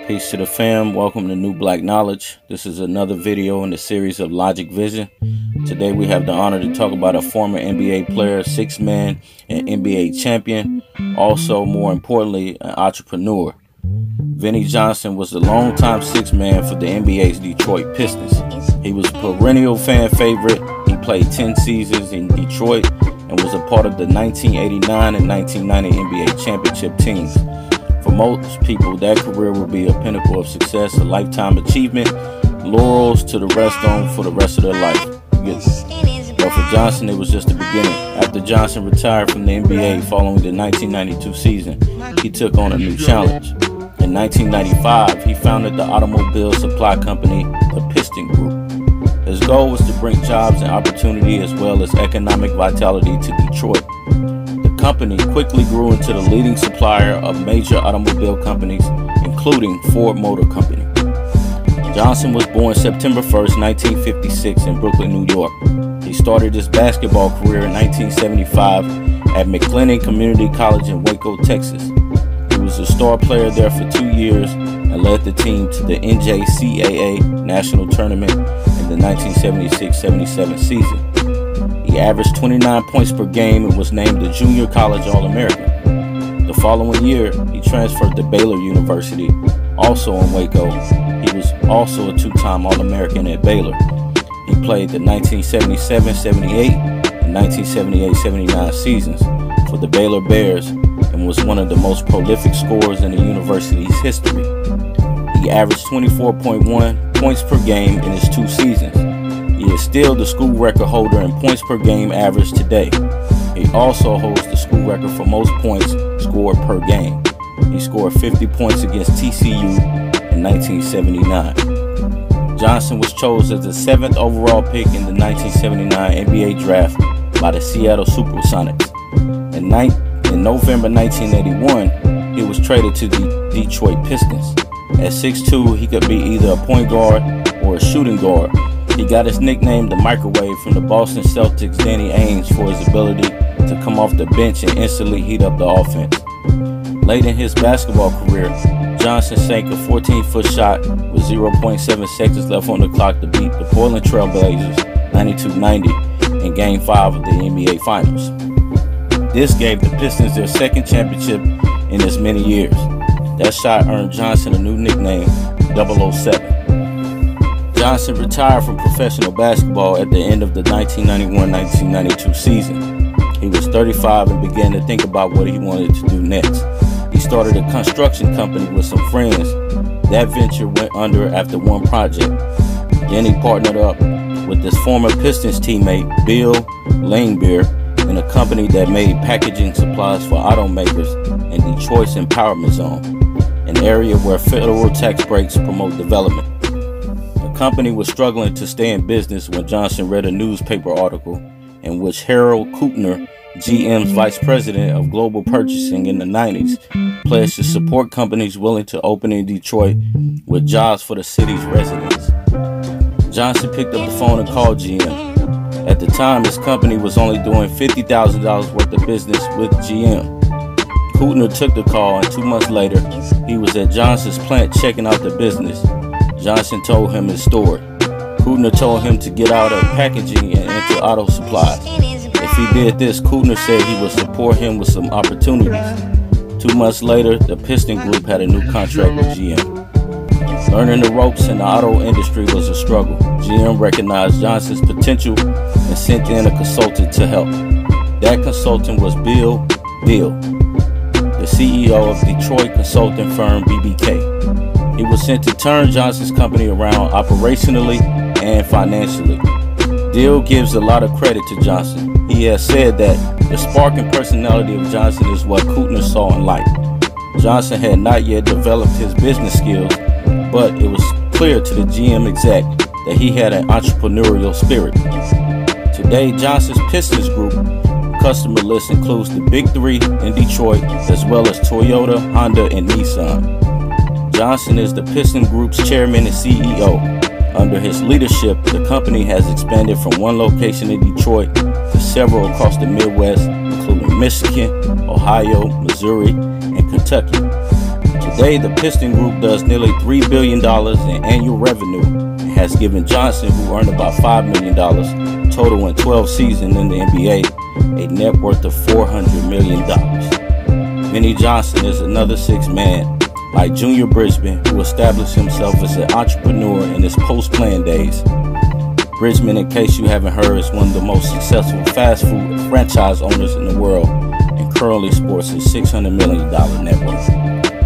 Peace to the fam. Welcome to New Black Knowledge. This is another video in the series of Logic Vision. Today we have the honor to talk about a former NBA player, six-man, and NBA champion. Also, more importantly, an entrepreneur. Vinnie Johnson was the longtime six-man for the NBA's Detroit Pistons. He was a perennial fan favorite. He played 10 seasons in Detroit and was a part of the 1989 and 1990 NBA championship teams. For most people, that career will be a pinnacle of success, a lifetime achievement, laurels to the rest on for the rest of their life. But for Johnson, it was just the beginning. After Johnson retired from the NBA following the 1992 season, he took on a new challenge. In 1995, he founded the automobile supply company, the Piston Group. His goal was to bring jobs and opportunity as well as economic vitality to Detroit. The company quickly grew into the leading supplier of major automobile companies, including Ford Motor Company. Johnson was born September 1st, 1956 in Brooklyn, New York. He started his basketball career in 1975 at McLennan Community College in Waco, Texas. He was a star player there for 2 years and led the team to the NJCAA National Tournament in the 1976-77 season. He averaged 29 points per game and was named the Junior College All-American. The following year, he transferred to Baylor University, also in Waco. He was also a two-time All-American at Baylor. He played the 1977-78 and 1978-79 seasons for the Baylor Bears and was one of the most prolific scorers in the university's history. He averaged 24.1 points per game in his 2 seasons. He is still the school record holder in points per game average today. He also holds the school record for most points scored per game. He scored 50 points against TCU in 1979. Johnson was chosen as the 7th overall pick in the 1979 NBA draft by the Seattle Supersonics. In November 1981, he was traded to the Detroit Pistons. At 6'2", he could be either a point guard or a shooting guard. He got his nickname the Microwave from the Boston Celtics' Danny Ainge for his ability to come off the bench and instantly heat up the offense. Late in his basketball career, Johnson sank a 14-foot shot with 0.7 seconds left on the clock to beat the Portland Trail Blazers 92-90 in Game 5 of the NBA Finals. This gave the Pistons their second championship in as many years. That shot earned Johnson a new nickname, 007. Johnson retired from professional basketball at the end of the 1991-1992 season. He was 35 and began to think about what he wanted to do next. He started a construction company with some friends. That venture went under after one project. Then he partnered up with his former Pistons teammate, Bill Laimbeer, in a company that made packaging supplies for automakers in Detroit's Empowerment Zone, an area where federal tax breaks promote development. The company was struggling to stay in business when Johnson read a newspaper article in which Harold Kuttner, GM's vice president of global purchasing in the 90s, pledged to support companies willing to open in Detroit with jobs for the city's residents. Johnson picked up the phone and called GM. At the time, his company was only doing $50,000 worth of business with GM. Kuttner took the call, and 2 months later, he was at Johnson's plant checking out the business. Johnson told him his story. Kuttner told him to get out of packaging and into auto supplies. If he did this, Kuttner said he would support him with some opportunities. 2 months later, the Piston Group had a new contract with GM. Learning the ropes in the auto industry was a struggle. GM recognized Johnson's potential and sent in a consultant to help. That consultant was Bill Deal, the CEO of Detroit consulting firm BBK. He was sent to turn Johnson's company around operationally and financially. Deal gives a lot of credit to Johnson. He has said that the spark and personality of Johnson is what Kuttner saw in life. Johnson had not yet developed his business skills, but it was clear to the GM exec that he had an entrepreneurial spirit. Today, Johnson's Pistons Group customer list includes the Big Three in Detroit, as well as Toyota, Honda, and Nissan. Johnson is the Piston Group's chairman and CEO. Under his leadership, the company has expanded from one location in Detroit to several across the Midwest, including Michigan, Ohio, Missouri, and Kentucky. Today, the Piston Group does nearly $3 billion in annual revenue and has given Johnson, who earned about $5 million total in 12 seasons in the NBA, a net worth of $400 million. Vinnie Johnson is another six man, like Junior Bridgman, who established himself as an entrepreneur in his post-playing days. Bridgman, in case you haven't heard, is one of the most successful fast food franchise owners in the world and currently sports a $600 million net worth.